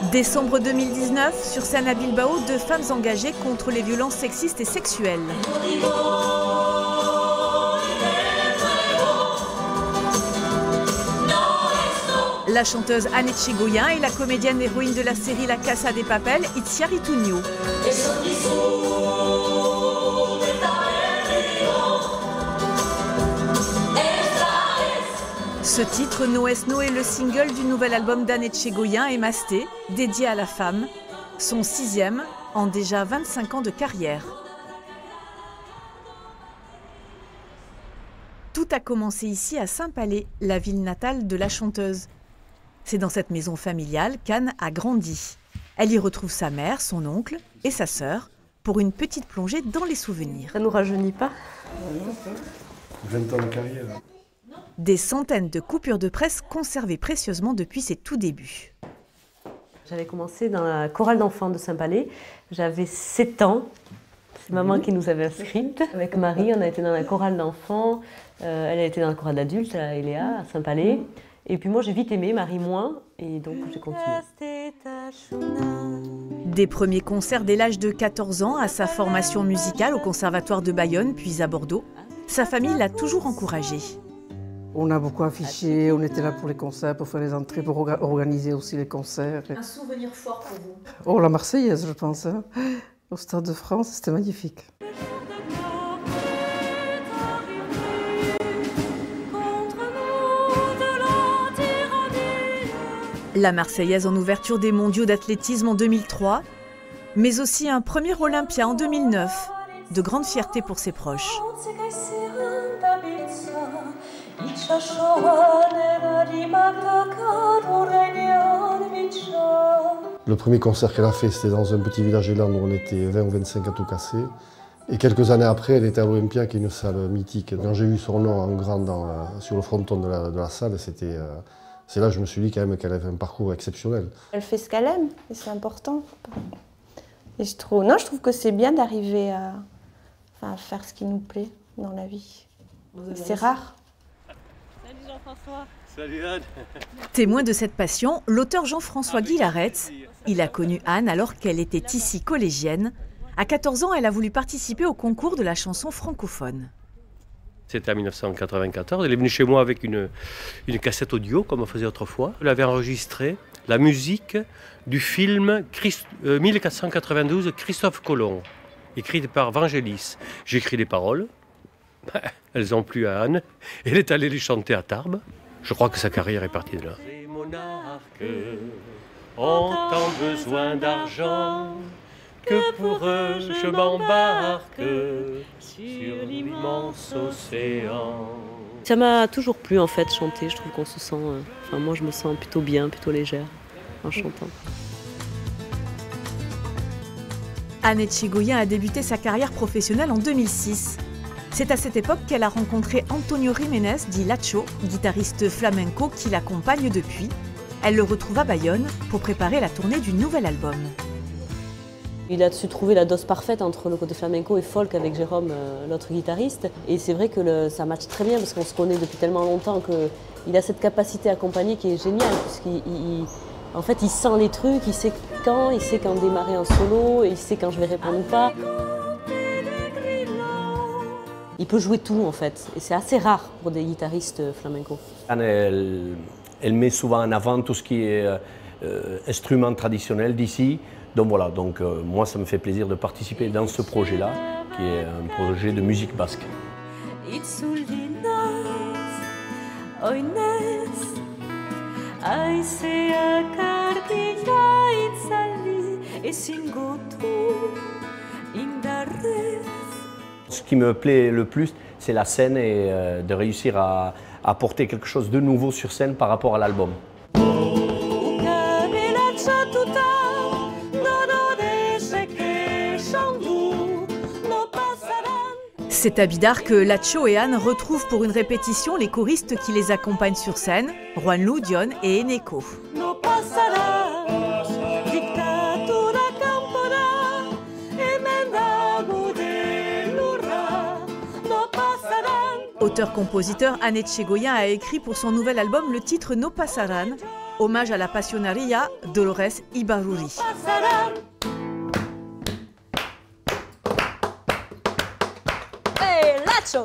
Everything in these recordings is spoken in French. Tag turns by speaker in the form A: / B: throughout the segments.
A: Décembre 2019, sur scène à Bilbao, 2 femmes engagées contre les violences sexistes et sexuelles. La chanteuse Anne Etxegoyen et la comédienne héroïne de la série La Casa de Papel, Itziar Ituño. Ce titre, No es no, est le single du nouvel album d'Anne Etxegoyen et Masté, dédié à la femme, son 6e en déjà 25 ans de carrière. Tout a commencé ici à Saint-Palais, la ville natale de la chanteuse. C'est dans cette maison familiale qu'Anne a grandi. Elle y retrouve sa mère, son oncle et sa sœur pour une petite plongée dans les souvenirs.
B: Ça ne nous rajeunit pas.
C: 20 ans de carrière.
A: Des centaines de coupures de presse conservées précieusement depuis ses tout débuts.
B: J'avais commencé dans la chorale d'enfants de Saint-Palais. J'avais 7 ans. C'est maman qui nous avait inscrites. Avec Marie, on a été dans la chorale d'enfants. Elle a été dans la chorale d'adultes à Eléa, à Saint-Palais. Et puis moi, j'ai vite aimé, Marie moins. Et donc, j'ai continué.
A: Des premiers concerts dès l'âge de 14 ans à sa formation musicale au Conservatoire de Bayonne, puis à Bordeaux, sa famille l'a toujours encouragée.
D: On a beaucoup affiché, on était là pour les concerts, pour faire les entrées, pour organiser aussi les concerts.
A: Un souvenir fort pour vous?
D: Oh, la Marseillaise, je pense. Hein. Au Stade de France, c'était magnifique.
A: La Marseillaise en ouverture des mondiaux d'athlétisme en 2003, mais aussi un premier Olympia en 2009, de grande fierté pour ses proches.
C: Le premier concert qu'elle a fait, c'était dans un petit village élan où on était 20 ou 25 à tout casser. Et quelques années après, elle était à l'Olympia, qui est une salle mythique. Quand j'ai vu son nom en grand sur le fronton de la salle, c'est là que je me suis dit quand même qu'elle avait un parcours exceptionnel.
E: Elle fait ce qu'elle aime, et c'est important. Et je trouve que c'est bien d'arriver à faire ce qui nous plaît dans la vie. C'est rare.
B: Salut Jean-François.
F: Salut Anne.
A: Témoin de cette passion, l'auteur Jean-François Guilaretz, il a connu Anne alors qu'elle était ici collégienne. À 14 ans, elle a voulu participer au concours de la chanson francophone.
F: C'était en 1994. Elle est venue chez moi avec une cassette audio, comme on faisait autrefois. Elle avait enregistré la musique du film 1492, Christophe Colomb, écrit par Vangelis. J'ai écrit les paroles. Elles ont plu à Anne. Elle est allée les chanter à Tarbes. Je crois que sa carrière est partie de là. Les monarques ont tant besoin d'argent que pour eux je m'embarque sur l'immense océan.
B: Ça m'a toujours plu en fait chanter. Je trouve qu'on se sent, moi je me sens plutôt bien, plutôt légère en chantant.
A: Anne Etxegoyen a débuté sa carrière professionnelle en 2006. C'est à cette époque qu'elle a rencontré Antonio Jiménez, dit Lacho, guitariste flamenco qui l'accompagne depuis. Elle le retrouve à Bayonne pour préparer la tournée du nouvel album.
B: Il a su trouver la dose parfaite entre le côté flamenco et folk avec Jérôme, l'autre guitariste. Et c'est vrai que ça matche très bien parce qu'on se connaît depuis tellement longtemps qu'il a cette capacité à accompagner qui est géniale. En fait, il sent les trucs, il sait quand démarrer un solo, et il sait quand je vais répondre ou pas. Il peut jouer tout en fait, et c'est assez rare pour des guitaristes flamenco.
G: Anne, elle met souvent en avant tout ce qui est instrument traditionnel d'ici. Donc voilà, moi ça me fait plaisir de participer dans ce projet-là, qui est un projet de musique basque. Ce qui me plaît le plus, c'est la scène et de réussir à apporter quelque chose de nouveau sur scène par rapport à l'album.
A: C'est à Bidart que Lacho et Anne retrouvent pour une répétition les choristes qui les accompagnent sur scène, Juanlu, Dion et Eneco. Auteur-compositeur, Anne Etxegoyen a écrit pour son nouvel album le titre No Pasaran, Hommage à la Pasionaria, Dolores Ibarruri.
B: Hey, Lacho!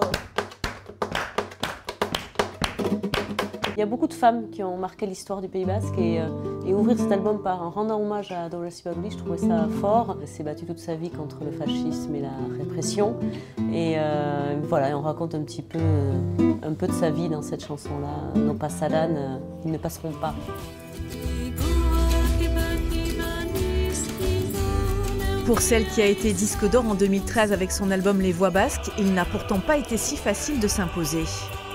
B: Il y a beaucoup de femmes qui ont marqué l'histoire du Pays Basque et ouvrir cet album en rendant hommage à Dolores Ibarruri, je trouvais ça fort. Elle s'est battue toute sa vie contre le fascisme et la répression. Et voilà, on raconte un peu de sa vie dans cette chanson-là. Nos pasaran, ils ne passeront pas.
A: Pour celle qui a été disque d'or en 2013 avec son album Les Voix Basques, il n'a pourtant pas été si facile de s'imposer.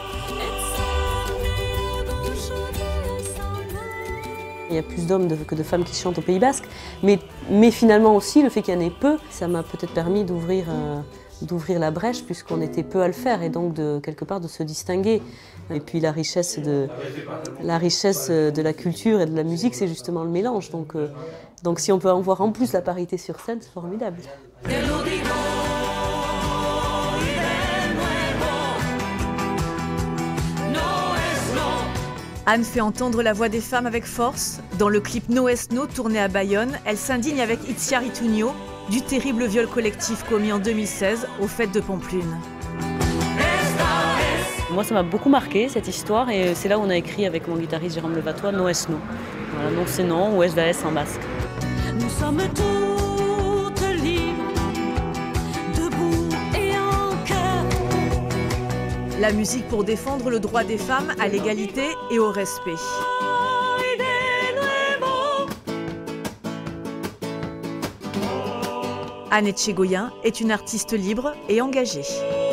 B: Il y a plus d'hommes que de femmes qui chantent au Pays Basque, mais finalement aussi le fait qu'il y en ait peu, ça m'a peut-être permis d'ouvrir la brèche puisqu'on était peu à le faire et donc quelque part de se distinguer. Et puis la richesse de la culture et de la musique, c'est justement le mélange. Donc si on peut en voir en plus la parité sur scène, c'est formidable.
A: Anne fait entendre la voix des femmes avec force. Dans le clip No Es No tourné à Bayonne, elle s'indigne avec Itziar Ituño du terrible viol collectif commis en 2016 aux fêtes de Pampelune.
B: Moi, ça m'a beaucoup marqué cette histoire et c'est là où on a écrit avec mon guitariste Jérôme Levatois No Es No. Voilà, non c'est non ou Es va Es en basque.
H: Nous sommes toutes libres, debout et en cœur.
A: La musique pour défendre le droit des femmes à l'égalité et au respect. Anne Etchegoyen est une artiste libre et engagée.